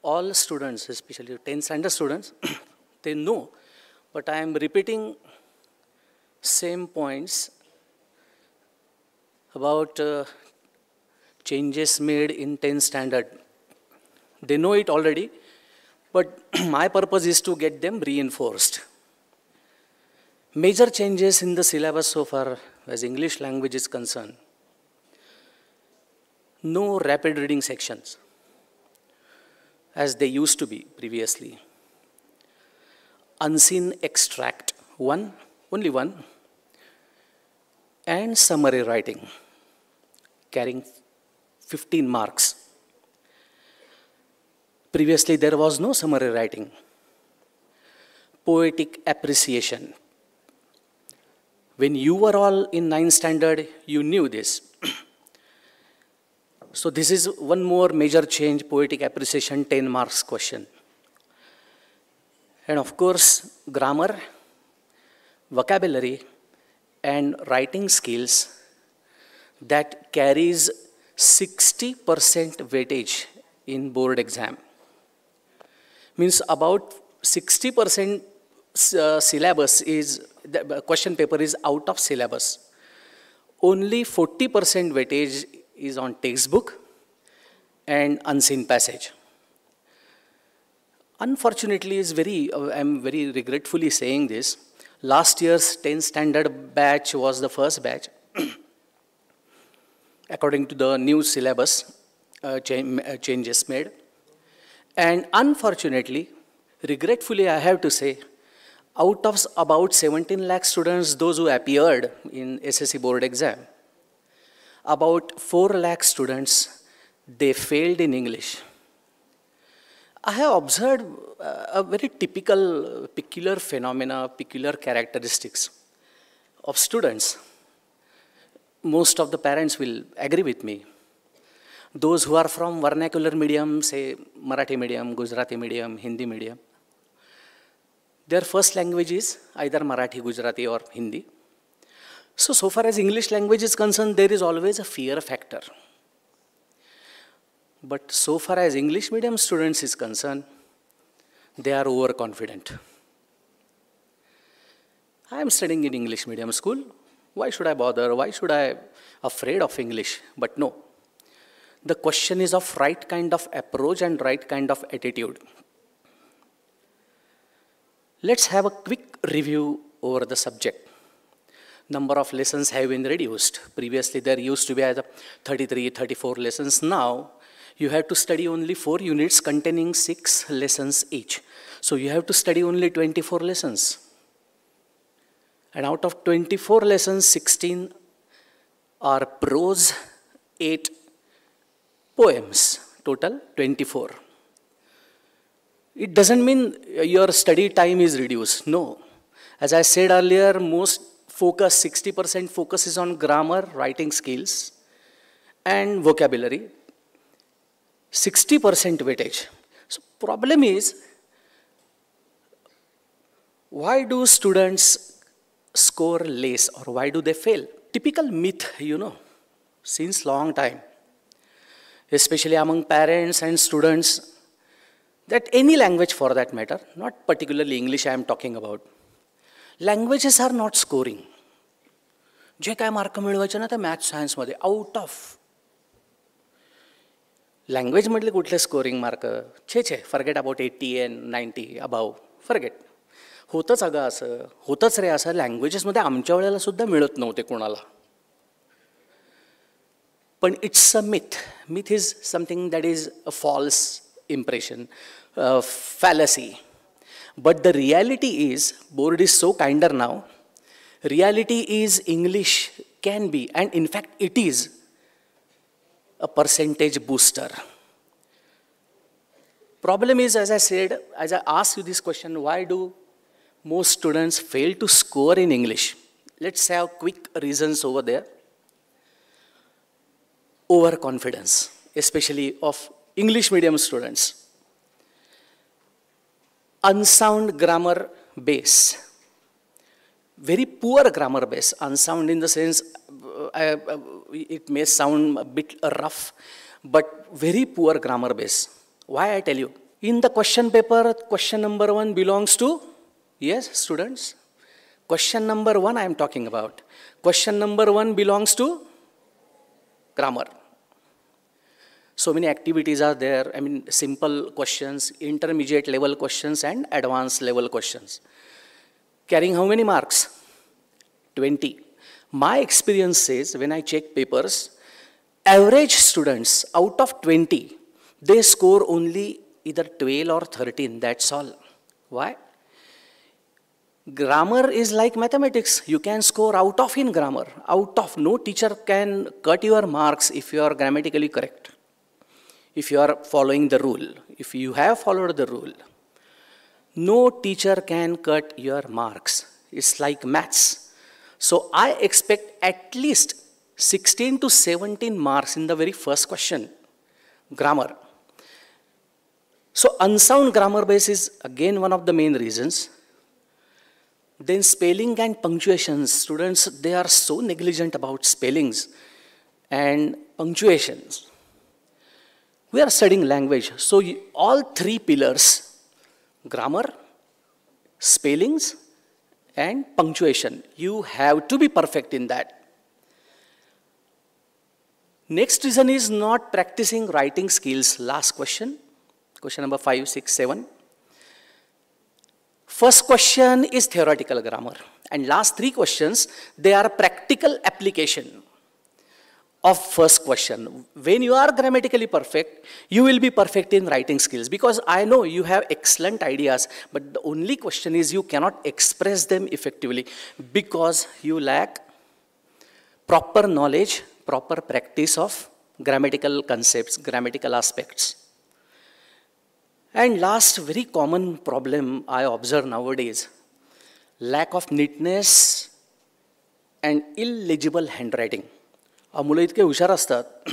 all students, especially 10th standard students, they know, but I am repeating same points about changes made in 10th standard. They know it already, but my purpose is to get them reinforced. Major changes in the syllabus so far as English language is concerned. No rapid reading sections as they used to be previously. Unseen extract, only one, and summary writing, carrying 15 marks. Previously, there was no summary writing. Poetic appreciation. When you were all in 9th standard, you knew this. So this is one more major change, poetic appreciation, 10 marks question. And of course, grammar, vocabulary, and writing skills that carries 60% weightage in board exam. Means about 60% syllabus is, the question paper is out of syllabus. Only 40% weightage is on textbook and unseen passage. Unfortunately, I'm very regretfully saying this. Last year's 10th standard batch was the first batch. According to the new syllabus changes made. And unfortunately, regretfully I have to say, out of about 17 lakh students, those who appeared in SSC board exam, about 4 lakh students, they failed in English. I have observed a very typical, peculiar phenomena, peculiar characteristics of students. Most of the parents will agree with me. Those who are from vernacular medium, say Marathi medium, Gujarati medium, Hindi medium, their first language is either Marathi, Gujarati, or Hindi. So far as English language is concerned, there is always a fear factor. But so far as English medium students is concerned, they are overconfident. I am studying in English medium school. Why should I bother? Why should I be afraid of English? But no. The question is of right kind of approach and right kind of attitude. Let's have a quick review over the subject. Number of lessons have been reduced. Previously, there used to be either 33, 34 lessons. Now, you have to study only 4 units containing 6 lessons each. So you have to study only 24 lessons. And out of 24 lessons, 16 are prose, 8 poems, total 24. It doesn't mean your study time is reduced, no. As I said earlier, most focus, 60% focus is on grammar, writing skills, and vocabulary. 60% weightage. So problem is, why do students score less or why do they fail? Typical myth, since long time, especially among parents and students, that any language for that matter, not particularly English I am talking about, languages are not scoring. जे काय mark मिळवायचे ना ते maths सायन्समध्ये out of लँग्वेजमधले कुठले scoring mark छे forget about 80 and 90 above forget होतंच अगं असं होतंच रे असं लँग्वेजेसमध्ये आमच्या वेळेला सुद्धा मिळत नव्हते कोणाला. पण it's a myth is something that is a false impression, fallacy. But the reality is, board is so kinder now, reality is English can be, and in fact it is, a percentage booster. Problem is, as I said, as I asked you this question, why do most students fail to score in English? Let's have quick reasons over there. Overconfidence, especially of English medium students. Unsound grammar base. Very poor grammar base. Unsound in the sense, it may sound a bit rough, but very poor grammar base. Why I tell you? In the question paper, question number 1 belongs to, yes, students? Question number 1 I am talking about. Question number 1 belongs to grammar. So many activities are there. I mean, simple questions, intermediate level questions, and advanced level questions. Carrying how many marks? 20. My experience says, when I check papers, average students out of 20, they score only either 12 or 13, that's all. Why? Grammar is like mathematics. You can score out of in grammar. Out of. No teacher can cut your marks if you are grammatically correct. If you are following the rule. If you have followed the rule. No teacher can cut your marks. It's like maths. So I expect at least 16 to 17 marks in the very first question. Grammar. So unsound grammar base is again one of the main reasons. Then spelling and punctuations. Students, they are so negligent about spellings and punctuations. We are studying language. So all 3 pillars, grammar, spellings, and punctuation. You have to be perfect in that. Next reason is not practicing writing skills. Last question. Question number 5, 6, 7. First question is theoretical grammar. And last 3 questions, they are practical application of first question. When you are grammatically perfect, you will be perfect in writing skills. Because I know you have excellent ideas, but the only question is you cannot express them effectively because you lack proper knowledge, proper practice of grammatical concepts, grammatical aspects. And last, very common problem I observe nowadays, lack of neatness and illegible handwriting. मुलं इतके हुशार असतात.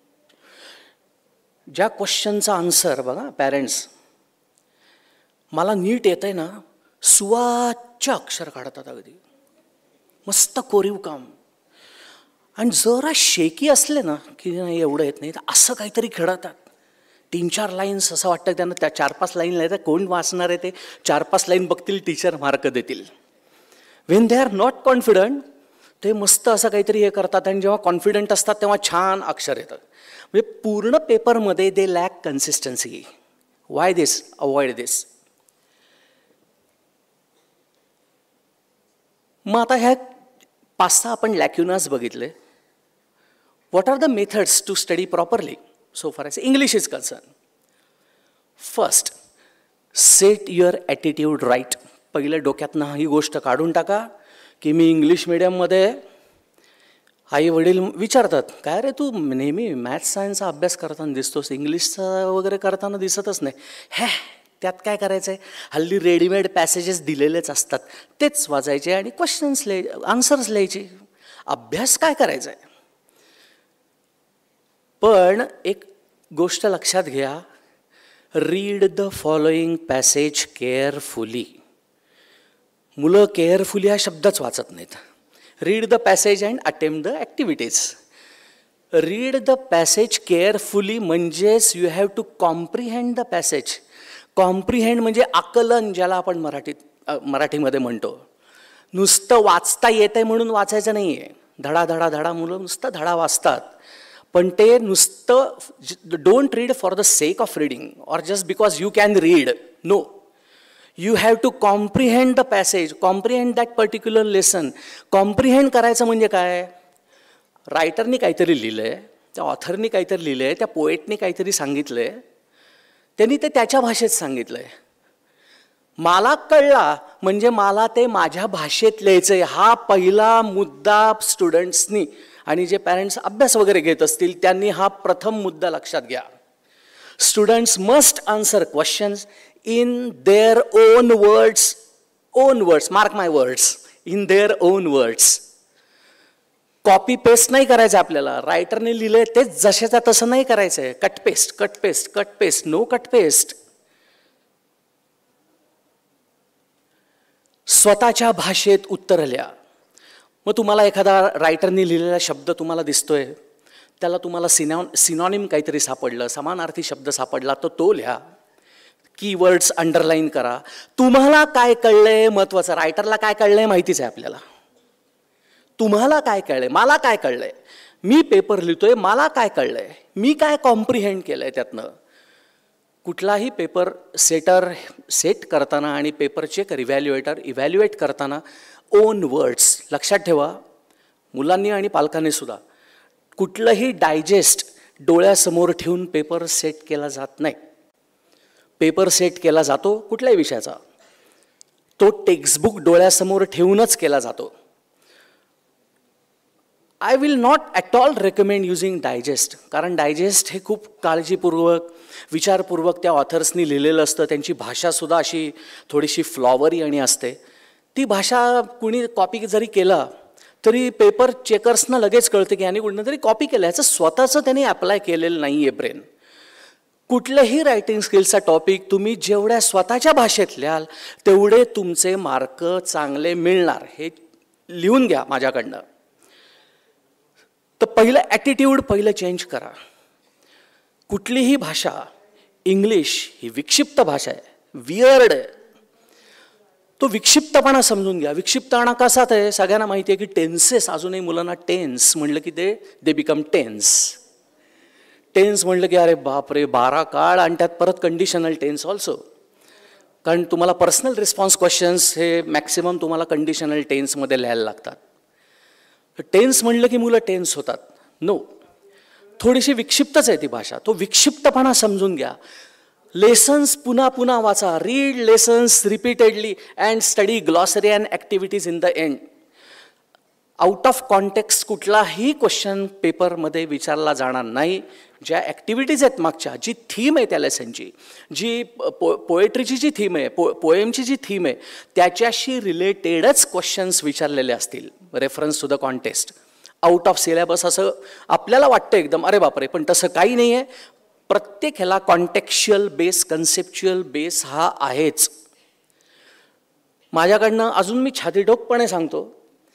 ज्या क्वेश्चनचा answer बघा parents, मला नीट येतंय ना, सुवाच्य अक्षर काढतात अगदी. मस्त कोरीव काम. आणि जरा शेकी असले ना, की नाही एवढं येत नाही, तर असं काहीतरी खेळतात. 3-4 लाईन्स असं वाटतं त्यांना, त्या 4-5 लाईन लिहायचं, कोण वाचणार आहे ते? 4-5 लाईन बघतील, टीचर मार्क देतील. When they are not confident, ते मस्त असं काहीतरी हे करतात, आणि जेव्हा कॉन्फिडंट असतात तेव्हा छान अक्षर येतात. म्हणजे पूर्ण पेपरमध्ये they lack consistency. Why this? Avoid this. मग आता ह्या 5-6 आपण लॅक्युनास बघितले. What are the methods to study properly so far as English is concerned? First, set your attitude right. पहिले डोक्यातनं ही गोष्ट काढून टाका की मी इंग्लिश मीडियममध्ये, आई वडील विचारतात, काय रे तू नेहमी मॅथ्स सायन्सचा अभ्यास करताना दिसतोस, इंग्लिशचा वगैरे करताना दिसतच नाही. हे त्यात काय करायचं आहे? हल्ली रेडीमेड पॅसेजेस दिलेलेच असतात, तेच वाचायचे आणि क्वेश्चन्स आन्सर्स लिहायचे. अभ्यास काय करायचा आहे? पण एक गोष्ट लक्षात घ्या, read the following passage carefully. मुलं केअरफुली हा शब्दच वाचत नाहीत. Read the passage and attempt the activities. Read the passage carefully म्हणजेच you have to comprehend the passage. Comprehend म्हणजे आकलन, ज्याला आपण मराठीमध्ये म्हणतो. नुसतं वाचता येतंय म्हणून वाचायचं नाही आहे. धडा धडा धडा मुलं नुसतं धडा वाचतात, पण ते नुसतं don't read for the sake of reading or just because you can read. No, you have to comprehend the passage, comprehend that particular lesson. Comprehend करायचं म्हणजे काय? रायटरनी काहीतरी लिहिलं आहे, त्या ऑथरनी काहीतरी लिहिलं आहे, त्या पोएटनी काहीतरी सांगितलं आहे, त्यांनी ते त्याच्या भाषेत सांगितलं आहे. मला कळला म्हणजे मला ते माझ्या भाषेत लिहायचं आहे. हा पहिला मुद्दा स्टुडंट्सनी आणि जे पॅरेंट्स अभ्यास वगैरे घेत असतील त्यांनी हा प्रथम मुद्दा लक्षात घ्या. Students must answer questions in their own words. Own words, mark my words, in their own words. Copy paste नाही करायचं आपल्याला. रायटरने लिहिलंय तेच जशाचं तसं नाही करायचं आहे. Cut paste, cut paste, cut paste, no cut paste. स्वतःच्या भाषेत उत्तर लिहा. मग तुम्हाला एखादा रायटरनी लिहिलेला शब्द तुम्हाला दिसतोय, त्याला तुम्हाला सिनॉनिम काहीतरी सापडलं, समानार्थी शब्द सापडला, तर तो लिहा. कीवर्ड्स अंडरलाईन करा. तुम्हाला काय कळलंय महत्त्वाचं. रायटरला काय कळलंय माहितीच आहे आपल्याला. तुम्हाला काय कळलंय, मला काय कळलंय, मी पेपर लिहितोय, मला काय कळलंय, मी काय कॉम्प्रिहेंड केलंय त्यातनं. कुठलाही पेपर सेट करताना आणि पेपर चेकर इव्हॅल्युएट करताना ओन वर्ड्स लक्षात ठेवा. मुलांनी आणि पालकांनी सुद्धा कुठलंही डायजेस्ट डोळ्यासमोर ठेवून पेपर सेट केला जात नाही. पेपर सेट केला जातो कुठल्याही विषयाचा, तो टेक्स्टबुक डोळ्यासमोर ठेवूनच केला जातो. I will not at all recommend using digest, कारण डायजेस्ट हे खूप काळजीपूर्वक विचारपूर्वक त्या ऑथर्सनी लिहिलेलं असतं. त्यांची भाषासुद्धा अशी थोडीशी फ्लॉवरी आणि असते. ती भाषा कुणी कॉपी जरी केला तरी पेपर चेकर्सना लगेच कळते की यांनी कुठनं तरी कॉपी केलं, ह्याचं स्वतःचं त्यांनी अप्लाय केलेलं नाही आहे ब्रेन. कुठल्याही रायटिंग स्किल्सचा टॉपिक तुम्ही जेवढ्या स्वतःच्या भाषेत लिहाल तेवढे तुमचे मार्क चांगले मिळणार. हे लिहून घ्या माझ्याकडनं. तर पहिलं ॲटिट्यूड चेंज करा. कुठलीही भाषा, इंग्लिश ही विक्षिप्त भाषा आहे, वियर्ड आहे. तो विक्षिप्तपणा समजून घ्या. विक्षिप्तपणा कसा आहे सगळ्यांना माहिती आहे की टेन्सेस, अजूनही मुलांना टेन्स म्हणलं की दे बिकम टेन्स. टेन्स म्हणलं की अरे बापरे 12 काळ आणि त्यात परत कंडिशनल टेन्स ऑल्सो. कारण तुम्हाला पर्सनल रिस्पॉन्स क्वेश्चन्स हे मॅक्सिमम तुम्हाला कंडिशनल टेन्समध्ये लिहायला लागतात. टेन्स म्हणलं की मुलं टेन्स होतात. नो, थोडीशी विक्षिप्तच आहे ती भाषा. तो विक्षिप्तपणा समजून घ्या. लेसन्स पुन्हा पुन्हा वाचा. Read lessons repeatedly and study glossary and activities in the end. Out of context कुठलाही क्वेश्चन पेपरमध्ये विचारला जाणार नाही. ज्या ॲक्टिव्हिटीज आहेत मागच्या, जी थीम आहे त्या लेसनची, जी पोएट्रीची जी थीम आहे, पोएमची जी थीम आहे, त्याच्याशी रिलेटेडच क्वेश्चन्स विचारलेले असतील. Reference to the context. Out of syllabus असं आपल्याला वाटतं एकदम, अरे बापरे, पण तसं काही नाही आहे. प्रत्येक ह्याला कॉन्टेक्च्युअल बेस, कन्सेप्च्युअल बेस हा आहेच. माझ्याकडनं अजून मी छातीठोकपणे सांगतो,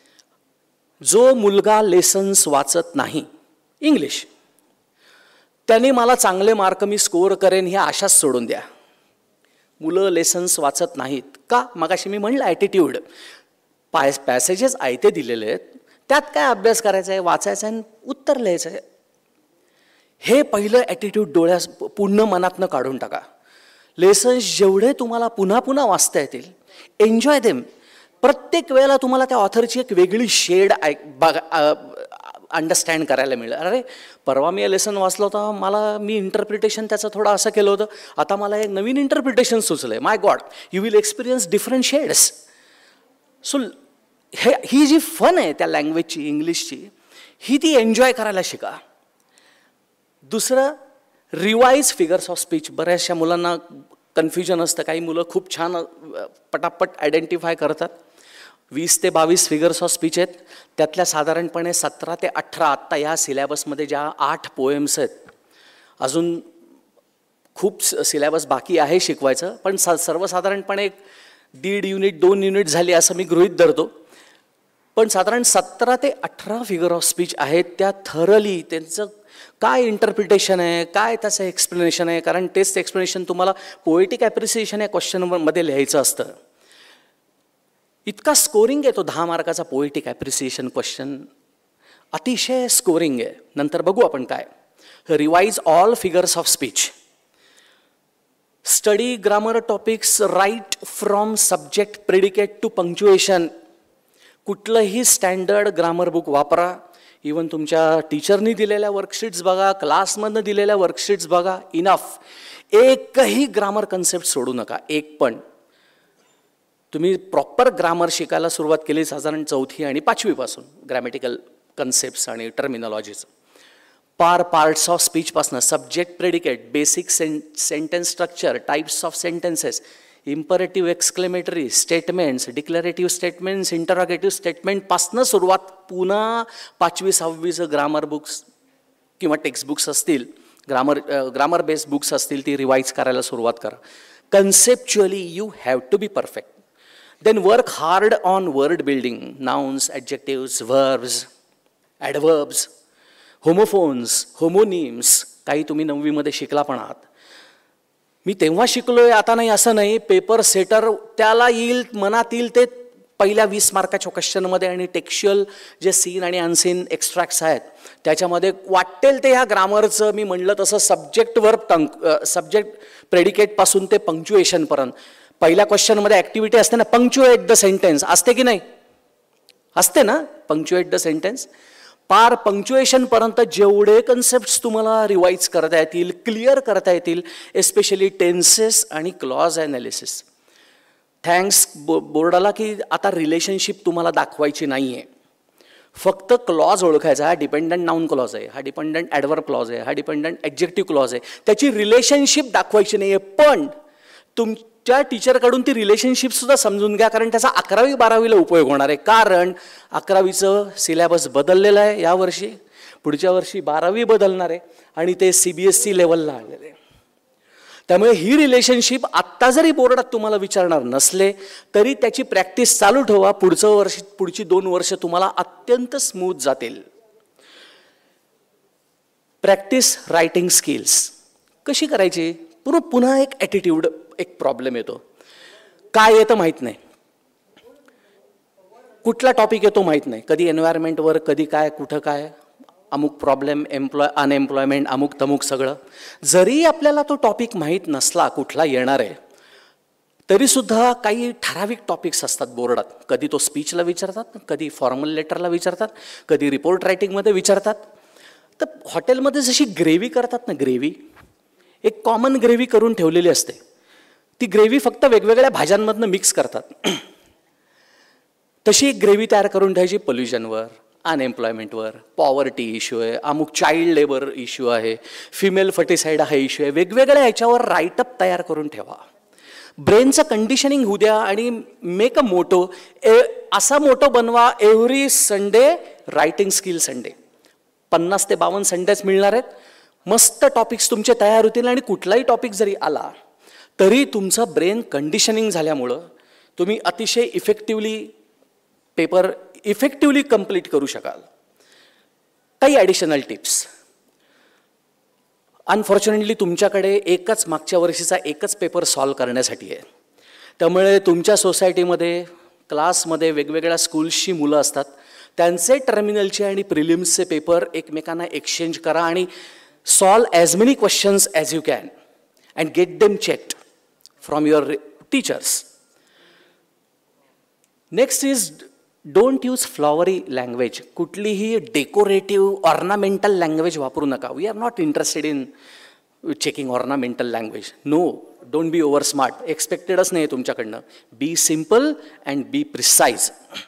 जो मुलगा लेसन्स वाचत नाही इंग्लिश, त्याने मला चांगले मार्क मी स्कोअर करेन ही आशाच सोडून द्या. मुलं लेसन्स वाचत नाहीत का? मगाशी मी म्हणलं ॲटिट्यूड. पॅसेजेस आयते दिलेले आहेत, त्यात काय अभ्यास करायचा आहे, वाचायचं आहे, उत्तर लिहायचं आहे. हे पहिलं ॲटिट्यूड डोळ्यास पूर्ण मनातनं काढून टाका. लेसन्स जेवढे तुम्हाला पुन्हा पुन्हा वाचता येतील, एन्जॉय देम. प्रत्येक वेळेला तुम्हाला त्या ऑथरची एक वेगळी शेड अंडरस्टँड करायला मिळेल. अरे परवा मी लेसन वाचलं होतं, मी इंटरप्रिटेशन त्याचं थोडं असं केलं होतं, आता मला एक नवीन इंटरप्रिटेशन सुचलं आहे. My God, you will experience different shades. So ही जी फन आहे त्या लँग्वेजची, इंग्लिशची, ही ती एन्जॉय करायला शिका. दुसरं, रिवाईज फिगर्स ऑफ स्पीच. बऱ्याचशा मुलांना कन्फ्युजन असतं. काही मुलं खूप छान पटापट आयडेंटिफाय करतात. 20 ते 22 फिगर्स ऑफ स्पीच आहेत. त्यातल्या साधारणपणे 17 ते 18 आत्ता ह्या सिलेबसमध्ये ज्या 8 पोएम्स आहेत. अजून खूप सिलेबस बाकी आहे शिकवायचं, पण सर्वसाधारणपणे 1.5 युनिट 2 युनिट झाली असं मी गृहीत धरतो. पण साधारण 17 ते 18 फिगर ऑफ स्पीच आहेत. त्या थरली त्यांचं काय इंटरप्रिटेशन आहे, काय त्याचं एक्सप्लेनेशन आहे, कारण तेच एक्सप्लेनेशन तुम्हाला पोएटिक ॲप्रिसिएशन या क्वेश्चनमध्ये लिहायचं असतं. इतका स्कोरिंग आहे तो 10 मार्काचा पोएटिक ॲप्रिसिएशन क्वेश्चन, अतिशय स्कोरिंग आहे. नंतर बघू आपण काय. Revise all figures of speech. Study grammar topics right from subject predicate to punctuation. कुठलंही स्टँडर्ड ग्रामर बुक वापरा. इवन तुमच्या टीचरनी दिलेल्या वर्कशीट्स बघा, क्लासमधनं दिलेल्या वर्कशीट्स बघा, इनफ. एकही ग्रामर कन्सेप्ट सोडू नका, एक पण. तुम्ही प्रॉपर ग्रामर शिकायला सुरुवात केली साधारण 4थी आणि 5वी पासून, ग्रॅमॅटिकल कन्सेप्ट्स आणि टर्मिनॉलॉजीचं. पार्ट्स ऑफ स्पीचपासनं subject predicate, basic sentence structure, types of sentences, imperative exclamatory statements, declarative statements, interrogative स्टेटमेंटपासनं सुरुवात. पुन्हा 5वी 6वीचं ग्रामर बुक्स किंवा टेक्स्ट बुक्स असतील, ग्रामर बेस्ड बुक्स असतील, ती रिवाईज करायला सुरुवात करा. Conceptually you have to be perfect. Then work hard on word building, nouns, adjectives, verbs, adverbs, homophones, homonyms. काही तुम्ही 9वीमध्ये शिकला पण आहात. मी तेव्हा शिकलोय आता नाही असं नाही. पेपर सेटर त्याला येईल मनात येईल ते पहिल्या 20 मार्काच्या क्वेश्चनमध्ये आणि टेक्स्च्युअल जे सीन आणि अनसीन एक्स्ट्रॅक्ट्स आहेत त्याच्यामध्ये वाटेल ते ह्या ग्रामरचं मी म्हणलं तसं सब्जेक्ट प्रेडिकेटपासून ते पंक्च्युएशनपर्यंत. पहिल्या क्वेश्चनमध्ये ॲक्टिव्हिटी असते ना, पंक्च्युएट द सेंटेन्स, असते की नाही? असते ना पंक्च्युएट द सेंटेन्स. पार पंक्च्युएशनपर्यंत जेवढे कन्सेप्ट्स तुम्हाला रिवाईज करता येतील, क्लिअर करता येतील, एस्पेशली टेन्सेस आणि क्लॉज ॲनालिसिस. थँक्स बोर्डाला की आता रिलेशनशिप तुम्हाला दाखवायची नाही आहे. फक्त क्लॉज ओळखायचा. हा डिपेंडंट नाऊन क्लॉज आहे, हा डिपेंडंट ॲडव्हर्ब क्लॉज आहे, हा डिपेंडंट ॲडजेक्टिव्ह क्लॉज आहे. त्याची रिलेशनशिप दाखवायची नाही आहे. पण तुमच्या टीचरकडून ती रिलेशनशिपसुद्धा समजून घ्या, कारण त्याचा 11वी 12वीला उपयोग होणार आहे. कारण 11वीचं सिलेबस बदललेलं आहे यावर्षी, पुढच्या वर्षी 12वी बदलणार आहे आणि ते CBSE लेवलला आलेलं आहे. त्यामुळे ही रिलेशनशिप आत्ता जरी बोर्डात तुम्हाला विचारणार नसले तरी त्याची प्रॅक्टिस चालू ठेवा. पुढची 2 वर्ष तुम्हाला अत्यंत स्मूथ जातील. प्रॅक्टिस रायटिंग स्किल्स कशी करायची? पुन्हा एक ॲटिट्यूड, एक प्रॉब्लेम येतो. काय येतं माहीत नाही, कुठला टॉपिक येतो माहीत नाही, कधी एन्व्हायरमेंटवर, कधी काय, कुठं काय, अमुक प्रॉब्लेम, अनएम्प्लॉयमेंट, अमुक तमुक सगळं. जरी आपल्याला तो टॉपिक माहीत नसला कुठला येणार आहे तरीसुद्धा काही ठराविक टॉपिक्स असतात बोर्डात. कधी तो स्पीचला विचारतात, कधी फॉर्मल लेटरला विचारतात, कधी रिपोर्ट रायटिंगमध्ये विचारतात. तर हॉटेलमध्ये जशी ग्रेव्ही करतात ना, ग्रेव्ही एक कॉमन ग्रेव्ही करून ठेवलेली असते. ती ग्रेव्ही फक्त वेगवेगळ्या भाज्यांमधनं मिक्स करतात. तशी एक ग्रेव्ही तयार करून ठेवायची पोल्युशनवर, अनएम्प्लॉयमेंटवर, पॉवर्टी इश्यू आहे, अमुक चाइल्ड लेबर इश्यू आहे, फिमेल फर्टिसाइड हा इश्यू आहे. वेगवेगळ्या याच्यावर राईटअप तयार करून ठेवा. ब्रेनचं कंडिशनिंग होऊ द्या आणि मेक अ मोटो. असा मोटो बनवा, every Sunday writing skill Sunday. 50 ते 52 संडेच मिळणार आहेत. मस्त टॉपिक्स तुमचे तयार होतील आणि कुठलाही टॉपिक जरी आला तरी तुमचं ब्रेन कंडिशनिंग झाल्यामुळं तुम्ही अतिशय पेपर इफेक्टिवली कंप्लीट करू शकाल. काही ॲडिशनल टिप्स. अनफॉर्च्युनेटली तुमच्याकडे मागच्या वर्षीचा एकच पेपर सॉल्व करण्यासाठी आहे. त्यामुळे तुमच्या सोसायटीमध्ये, क्लासमध्ये वेगवेगळ्या स्कूल्सची मुलं असतात. त्यांचे टर्मिनलचे आणि प्रिलिम्सचे पेपर एकमेकांना एक्सचेंज करा आणि solve as many questions as you can and get them checked from your teachers. Next is don't use flowery language. कुठलीही डेकोरेटिव्ह ऑर्नामेंटल लँग्वेज वापरू नका. We are not interested in checking ornamental language. No, don't be over smart. एक्सपेक्टेडच नाही तुमच्याकडनं. Be simple and be precise.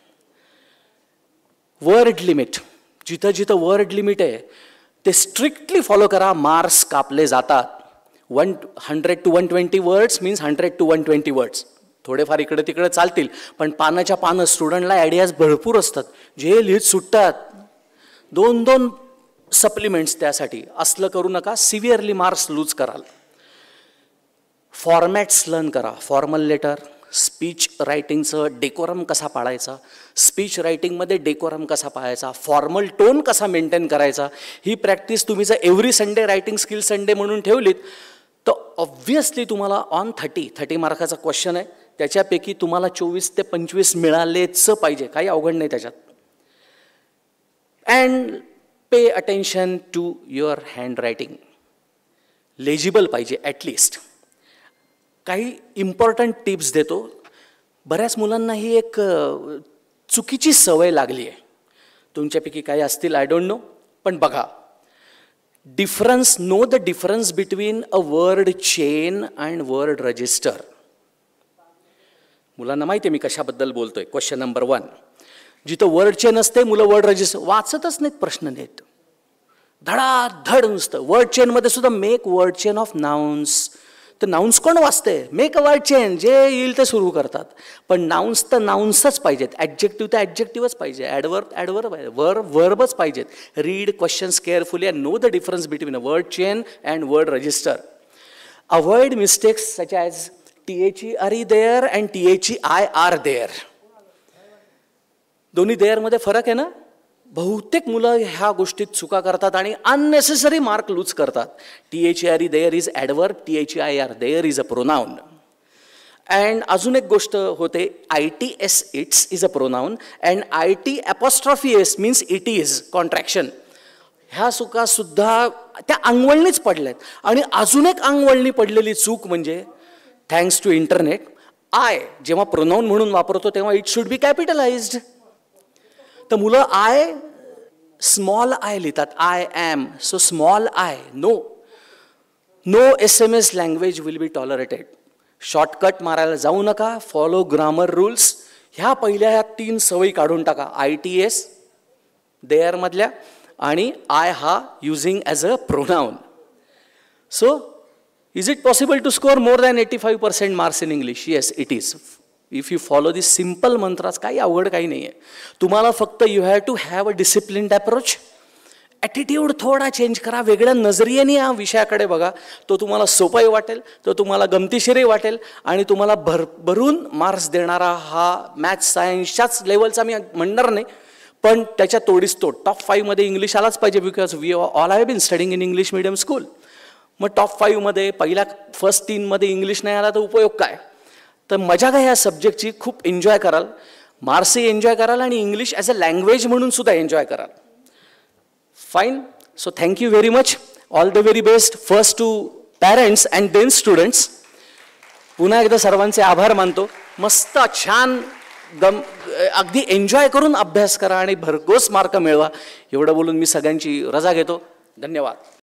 Word limit, जिथं जिथं word limit आहे ते स्ट्रिक्टली फॉलो करा. मार्क्स कापले जातात. 100 to 120 words means 100 to 120 words. थोडेफार इकडे तिकडे चालतील, पण पानाच्या पानं स्टुडंटला आयडियाज भरपूर असतात, जे लिहित सुटतात. 2-2 सप्लिमेंट्स त्यासाठी. असलं करू नका, सिव्हिअरली मार्क्स लूज कराल. फॉर्मॅट्स लर्न करा. फॉर्मल लेटर, स्पीच रायटिंगचं डेकोरम कसा पाळायचा, स्पीच रायटिंगमध्ये डेकोरम कसा पाळायचा, फॉर्मल टोन कसा मेंटेन करायचा, ही प्रॅक्टिस तुम्ही जर every Sunday writing skill Sunday म्हणून ठेवलीत तर ऑब्व्हियसली तुम्हाला ऑन 30 मार्काचा क्वेश्चन आहे, त्याच्यापैकी तुम्हाला 24 ते 25 मिळालेच पाहिजे. काही अवघड नाही त्याच्यात. And pay attention to your handwriting. Legible पाहिजे ॲटलिस्ट. काही इम्पॉर्टंट टिप्स देतो. बऱ्याच मुलांना ही एक चुकीची सवय लागली आहे. तुमच्यापैकी काही असतील, आय डोंट नो, पण बघा, know the difference between a word chain and word register. मुलांना माहिती आहे मी कशाबद्दल बोलतोय. क्वेश्चन नंबर 1, जिथं वर्ड चेन असते मुलं वर्ड रजिस्टर वाचतच नाहीत प्रश्न नीट. धडाधड नुसतं. वर्ड चेनमध्ये सुद्धा make word chain of nouns. तर नाउन्स कोण वाचते? मेक अ वर्ड चेन, जे येईल ते सुरू करतात. पण नाउन्स तर नाउन्सच पाहिजेत, ॲडजेक्टिव्ह तर ॲडजेक्टिव्हच पाहिजे, ॲडवर्ब पाहिजे, वर्बच पाहिजेत. Read questions carefully and know the difference between a word chain and word register. Avoid mistakes such as THE there and THEI R their. दोन्ही देअरमध्ये फरक आहे ना. बहुतेक मुलं ह्या गोष्टीत चुका करतात आणि अननेसेसरी मार्क लूज करतात. THERE there is adverb, THEIR their is a pronoun. And अजून एक गोष्ट होते, ITS its is a pronoun and IT' means it is contraction. ह्या चुकासुद्धा त्या अंगवळणीच पडल्यात. आणि अजून एक अंगवळणी पडलेली चूक म्हणजे थँक्स टू इंटरनेट, आय जेव्हा प्रोनाऊन म्हणून वापरतो तेव्हा इट शुड बी कॅपिटलाइज्ड. तर मुलं आय स्मॉल आय लिहितात, I am. So small I, no SMS language will be tolerated. Shortcut मारायला जाऊ नका, फॉलो ग्रामर रूल्स. ह्या पहिल्या ह्या 3 सवयी काढून टाका, ITS देअर मधल्या आणि आय हा using as a pronoun. So is it possible to score more than 85% marks in English? Yes, it is. If you follow this simple mantras, काही अवघड काही नाही आहे. तुम्हाला फक्त you have to have a disciplined approach. Attitude थोडा change करा, वेगळ्या नजरियाने या विषयाकडे बघा. तो तुम्हाला सोपाही वाटेल, तो तुम्हाला गमतीशीरही वाटेल आणि तुम्हाला भरभरून मार्क्स देणारा हा मॅथ्स सायन्सच्याच लेवलचा मी म्हणणार नाही, पण त्याच्या तोडीस तोड टॉप 5 मध्ये इंग्लिश आलाच पाहिजे. Because we all have been studying in English medium school. मग टॉप 5 मध्ये फर्स्ट 3 मध्ये इंग्लिश नाही आला तर उपयोग काय? तर मजा काय या सब्जेक्टची, खूप एन्जॉय कराल, मार्क्सही एन्जॉय कराल आणि इंग्लिश ॲज अ लँग्वेज म्हणून सुद्धा एन्जॉय कराल. Fine. So thank you very much. All the very best first to parents and then students. पुन्हा एकदा सर्वांचे आभार मानतो. मस्त छान अगदी एन्जॉय करून अभ्यास करा आणि भरघोस मार्क मिळवा. एवढं बोलून मी सगळ्यांची रजा घेतो. धन्यवाद.